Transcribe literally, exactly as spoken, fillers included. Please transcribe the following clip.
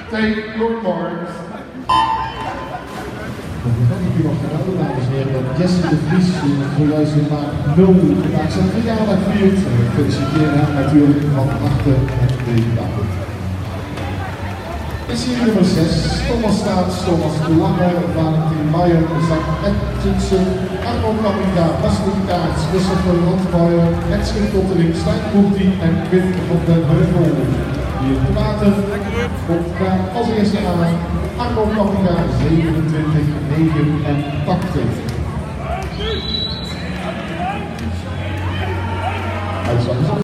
Taylor Marks. Dan heb je nog gedaan, dames en heren, dat Jesse de Vries zojuist in maart nul vandaag zijn verjaardag viert. We feliciteren hem natuurlijk van harte met deze dag. In serie nummer zes, Thomas Staats, Thomas de Lange, Valentin Meijer, Zak Edgensen, Arnold Kamika, Bastien Kaarts, Christopher Rotmeijer, Edwin Totteling, Stijn Boerti en Wim van den Heuvel. Hier te later komt daar als eerste aan Arnold Kamika, zevenentwintig negenentachtig. Uitslag is